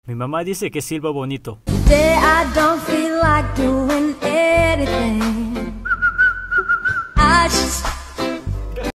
Mi mamá dice que silbo bonito. Today I don't feel like doing anything. I should